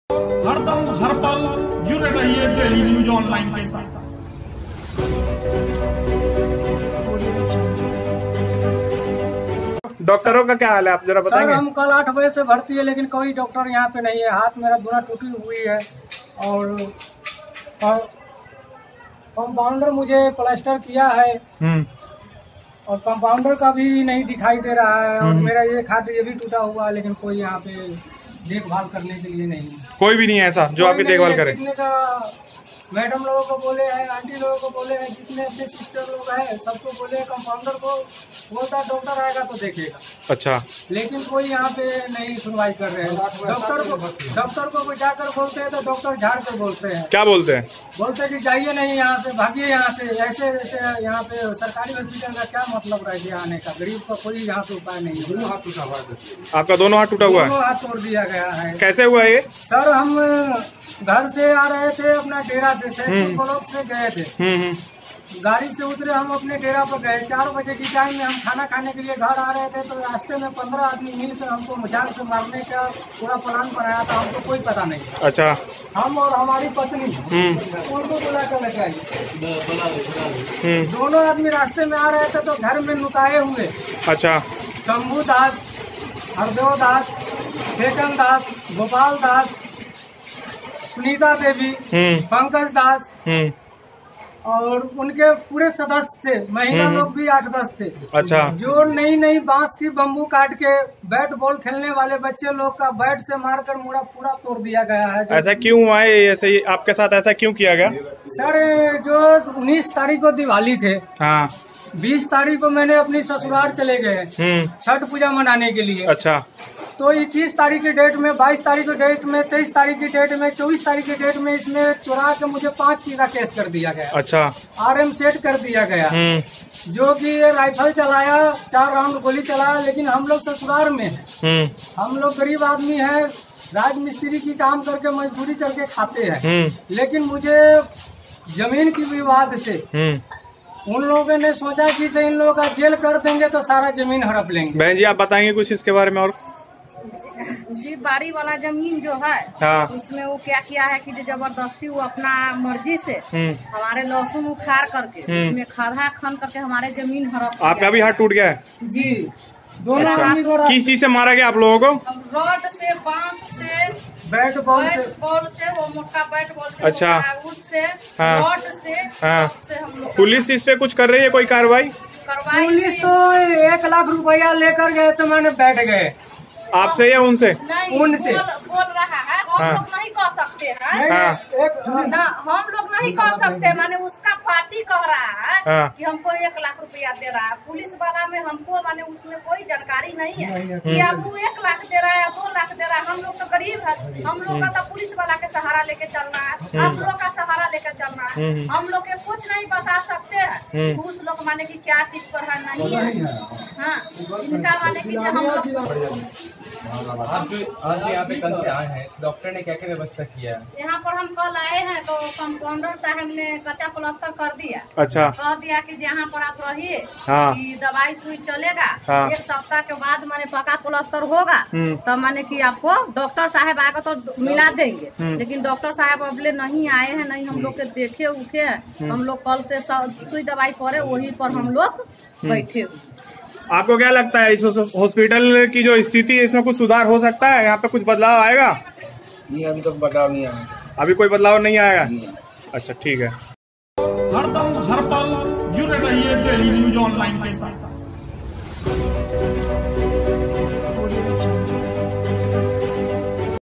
हरदम हर पल जुड़े रहिए डेली न्यूज ऑनलाइन के साथ। डॉक्टरों का क्या हाल है, आप जरा बताएंगे? सर, हम कल 8 बजे से भर्ती है, लेकिन कोई डॉक्टर यहाँ पे नहीं है। हाथ मेरा दोनों टूटी हुई है और कंपाउंडर मुझे प्लास्टर किया है और कंपाउंडर का भी नहीं दिखाई दे रहा है और मेरा एक हाथ ये भी टूटा हुआ है, लेकिन कोई यहाँ पे देखभाल करने के लिए नहीं है। कोई भी नहीं है ऐसा जो आपकी देखभाल करे? मैडम लोगों को बोले हैं, आंटी लोगों को बोले हैं, जितने अपने सिस्टर लोग हैं सबको बोले हैं। कंपाउंडर को बोलता डॉक्टर आएगा तो देखेगा। अच्छा, लेकिन कोई यहाँ पे नहीं सुनवाई कर रहे हैं। डॉक्टर को जाकर बोलते हैं तो डॉक्टर झाड़ कर बोलते हैं। क्या बोलते हैं? बोलते हैं कि जाइए नहीं यहाँ से, भागिए यहाँ से। ऐसे ऐसे यहाँ पे सरकारी हॉस्पिटल का क्या मतलब रह गया आने का? गरीब का कोई यहाँ पे उपाय नहीं है। दोनों हाथ टूटा हुआ है? आपका दोनों हाथ टूटा हुआ है? दोनों हाथ तोड़ दिया गया है। कैसे हुआ ये? सर, हम घर से आ रहे थे अपना डेरा से, सैदपुर ब्लॉक से गए थे। गाड़ी से उतरे, हम अपने डेरा पर गए। 4 बजे की टाइम में हम खाना खाने के लिए घर आ रहे थे, तो रास्ते में 15 आदमी मिलकर हमको मजाक से मारने का पूरा प्लान बनाया था। हमको कोई पता नहीं। अच्छा। हम और हमारी पत्नी उनको बुला कर लेके आई। दोनों आदमी रास्ते में आ रहे थे तो घर में नुकाए हुए। अच्छा। शंभू दास, हरदेव दास, केतन दास, गोपाल दास, सुनीता देवी, पंकज दास और उनके पूरे सदस्य थे। महिला लोग भी 8-10 थे। अच्छा। जो नई बांस की बम्बू काट के बैट बॉल खेलने वाले बच्चे लोग का बैट से मारकर मुड़ा पूरा तोड़ दिया गया है। ऐसा क्यों हुआ है? ऐसे आपके साथ ऐसा क्यों किया गया? सर, जो 19 तारीख को दिवाली थे, हाँ, 20 तारीख को मैंने अपनी ससुराल चले गए छठ पूजा मनाने के लिए। अच्छा। तो 21 तारीख की डेट में, 22 तारीख की डेट में, 23 तारीख की डेट में, 24 तारीख की डेट में इसमें चुरा के मुझे 5 की का केस कर दिया गया। अच्छा। RM सेट कर दिया गया, जो कि ये राइफल चलाया, 4 राउंड गोली चलाया। लेकिन हम लोग ससुराल में हैं, हम लोग गरीब आदमी हैं, राज मिस्त्री की काम करके मजदूरी करके खाते हैं। लेकिन मुझे जमीन की विवाद से उन लोगों ने सोचा कि से इन लोगों का जेल कर देंगे तो सारा जमीन हड़प लेंगे। बहन जी, आप बताएंगे कुछ इसके बारे में? और जी, बाड़ी वाला जमीन जो है, हाँ, उसमें वो क्या किया है कि जबरदस्ती वो अपना मर्जी से हमारे लहसुन उखाड़ करके उसमें खड़ा खन करके हमारे जमीन हड़प। आपका भी हाथ टूट गया है? जी, दोनों। अच्छा। किस चीज से मारा गया आप लोगों को? रॉड से, बांस से, बैट बॉल से, वो मोटा बैट बॉल। अच्छा। उससे, हाँ, रॉड से, हाँ। हम लोग। पुलिस इस पे कुछ कर रही है? कोई कार्रवाई? पुलिस तो 1 लाख रुपया लेकर गए थे, मैंने बैठ गए। आपसे या उनसे? उनसे। बोल रहा है हम लोग नहीं कह सकते हैं। ना, हम लोग नहीं कह सकते। माने उसका पार्टी कह रहा है कि हमको 1 लाख रुपया दे रहा है। पुलिस वाला में हमको माने उसमें कोई जानकारी नहीं है कि अब वो 1 लाख दे रहा है, 2 लाख दे रहा है। हम लोग तो गरीब है, हम लोग का तो पुलिस वाला के सहारा लेके चल रहा है, आप लोग का सहारा लेकर चल रहा है। हम लोग के कुछ नहीं बता सकते हैं उस लोग माने की क्या चीज पर है, नहीं है। हाँ, इनका माने की हम लोग आप यहाँ पे कल से आए हैं, डॉक्टर ने क्या क्या व्यवस्था किया है? यहाँ पर हम कल आए हैं तो कंपाउंडर साहब ने कच्चा प्लास्टर कर दिया। अच्छा। कह दिया कि यहाँ पर आप रहिए, हाँ, कि दवाई सुई चलेगा, हाँ, 1 सप्ताह के बाद माने पक्का प्लास्टर होगा तो माने कि आपको डॉक्टर साहब आएगा तो मिला देंगे। लेकिन डॉक्टर साहब अबले नहीं आए हैं, नहीं हम लोग के देखे उखे हैं। हम लोग कल से सुई दवाई पड़े वही पर हम लोग बैठे हुए। आपको क्या लगता है इस हॉस्पिटल की जो स्थिति है, इसमें कुछ सुधार हो सकता है? यहाँ पे कुछ बदलाव आएगा? नहीं, अभी तक बदलाव नहीं आया। अभी कोई बदलाव नहीं आएगा? अच्छा, ठीक है। हरदम हर पल जुड़े रहिए डेली न्यूज ऑनलाइन के साथ।